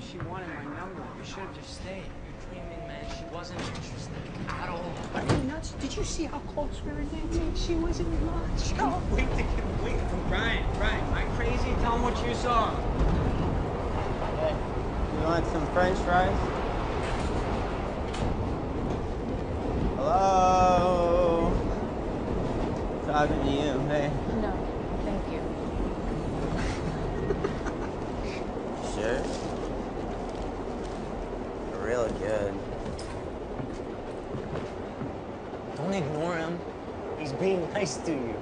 she wanted my number. You should have just stayed. You're dreaming, man. She wasn't interested at all. Are you nuts? Did you see how close we were dancing? She wasn't nuts. She couldn't wait to get away from Brian. Brian, am I crazy? Tell him what you saw. Hey, you want some French fries? Hello? Talking to you, hey. No, thank you. Sure? Real good. Don't ignore him. He's being nice to you.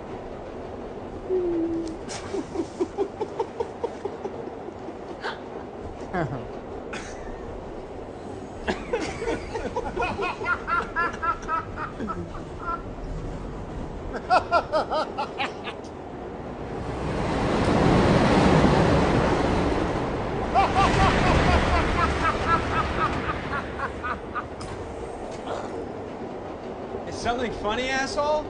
Is something funny, asshole?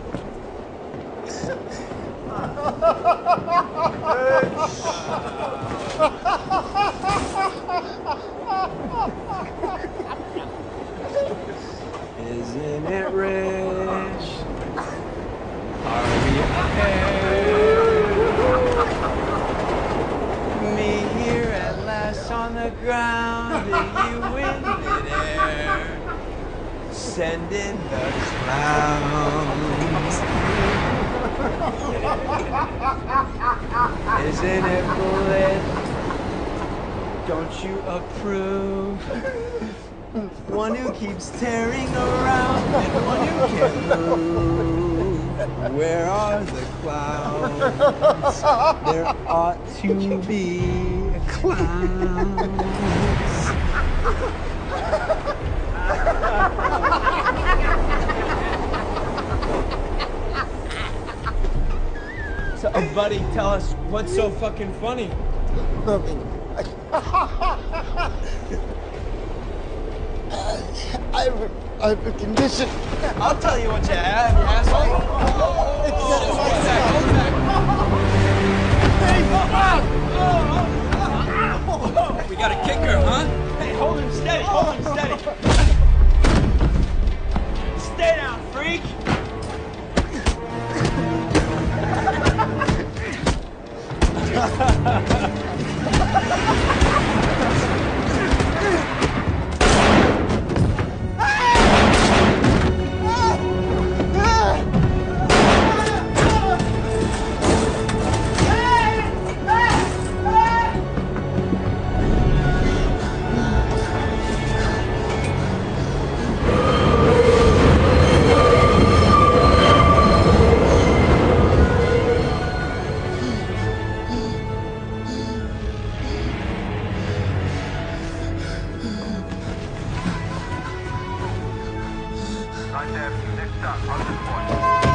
Isn't it rich? Are we okay? Me here at last on the ground, and you in midair, sending the clowns. Isn't it bliss? Don't you approve? One who keeps tearing around and one who can't move. Where are the clowns? There ought to be clowns. So, buddy, tell us what's so fucking funny. Nothing. I have a condition. I'll tell you what you have, you asshole. Hold back. We got a kicker, huh? Hey, hold him steady, hold him steady. Stay down, freak. Next stop, on this point.